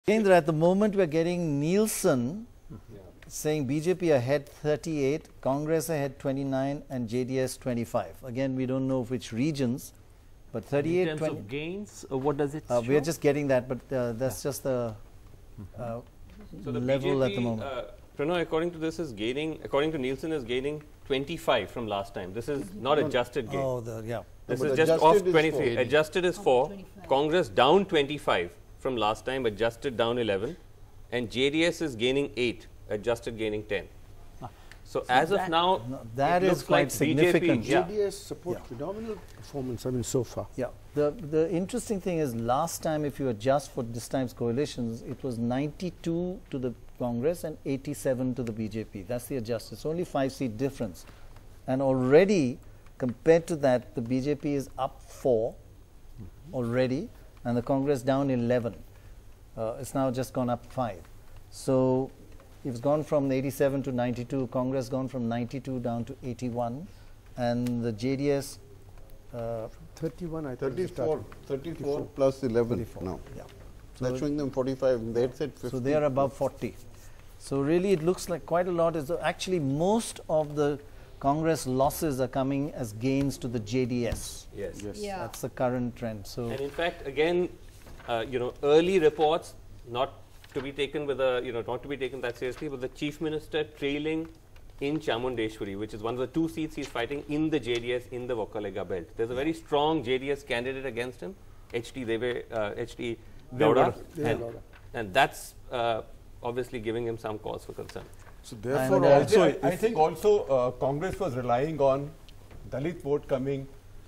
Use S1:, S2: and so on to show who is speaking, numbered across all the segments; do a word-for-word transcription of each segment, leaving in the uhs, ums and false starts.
S1: Kendra, at the moment we're getting Nielsen yeah. saying B J P ahead thirty-eight, Congress ahead twenty-nine and J D S twenty-five. Again, we don't know which regions, but thirty-eight,
S2: in terms
S1: twenty,
S2: of gains, uh, what does it
S1: uh,
S2: show?
S1: we're just getting that, but uh, that's yeah. just the uh,
S3: so the
S1: level
S3: B J P,
S1: at the moment.
S3: Uh, Pranay, according to this, is gaining, according to Nielsen, is gaining twenty-five from last time. This is not adjusted gain.
S1: Oh, the, yeah.
S3: This
S4: no,
S3: is just off twenty-three. Adjusted is four. Congress down twenty-five from last time, adjusted down eleven. And J D S is gaining eight, adjusted gaining ten. Ah. So, so as of now,
S1: no, that is quite
S3: like
S1: significant.
S3: B J P, yeah.
S4: J D S support yeah. phenomenal performance, I mean, so far.
S1: Yeah. The, the interesting thing is, last time, if you adjust for this time's coalitions, it was ninety-two to the Congress and eighty-seven to the B J P. That's the adjusted. It's only five seat difference. And already, compared to that, the B J P is up four mm-hmm. already, and the Congress down eleven. Uh, it's now just gone up five. So it's gone from eighty-seven to ninety-two, Congress gone from ninety-two down to eighty-one, and the J D S uh,
S4: thirty-one, I think.
S5: thirty-four, thirty-four plus eleven
S1: thirty-four.
S5: now.
S1: Yeah.
S5: So that's showing them forty-five, they had said fifty.
S1: So they are above forty. So really it looks like quite a lot is, actually most of the Congress losses are coming as gains to the J D S.
S3: Yes.
S4: yes.
S1: Yeah. That's the current trend. So
S3: and in fact, again, uh, you know, early reports, not to be taken with a, you know, not to be taken that seriously, but the Chief Minister trailing in Chamundeshwari, which is one of the two seats he's fighting in the J D S in the Vokkalega belt. There's a very strong J D S candidate against him, H T Deve, uh, H T Gowda, and, and that's uh, obviously giving him some cause for concern.
S4: So therefore,
S1: and, uh,
S6: also, I, I think also uh, Congress was relying on Dalit vote coming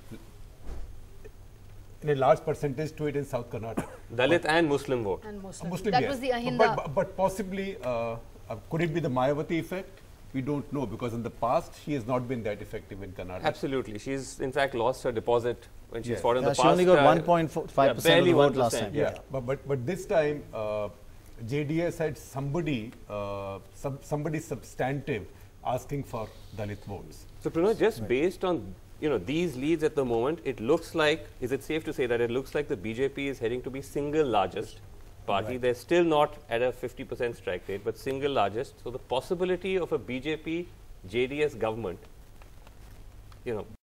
S6: in a large percentage to it in South Karnataka.
S3: Dalit but and Muslim vote.
S7: And Muslim.
S6: Muslim,
S7: that
S6: yes.
S7: was the Ahinda.
S6: But, but, but possibly, uh, uh, could it be the Mayawati effect? We don't know, because in the past she has not been that effective in Karnataka.
S3: Absolutely. She's in fact lost her deposit when she's yes. fought in
S1: yeah,
S3: the
S1: she
S3: past.
S1: She only got
S3: uh,
S1: one point five percent
S3: yeah,
S1: of the vote last time.
S6: Yeah, yeah. But, but, but this time uh, J D S had somebody, uh, sub, somebody substantive asking for Dalit votes.
S3: So Pranay, just right. based on you know these leads at the moment, it looks like, is it safe to say that it looks like the B J P is heading to be single largest party? Right. They're still not at a fifty percent strike rate, but single largest. So the possibility of a B J P J D S government, you know,